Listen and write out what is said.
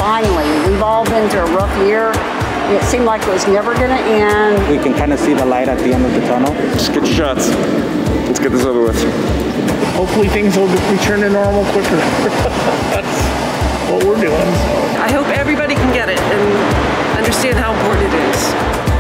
finally. We've all been through a rough year. It seemed like it was never going to end. We can kind of see the light at the end of the tunnel. Just get your shots. Let's get this over with. Hopefully things will return to normal quicker. That's what we're doing. I hope everybody can get it and understand how important it is.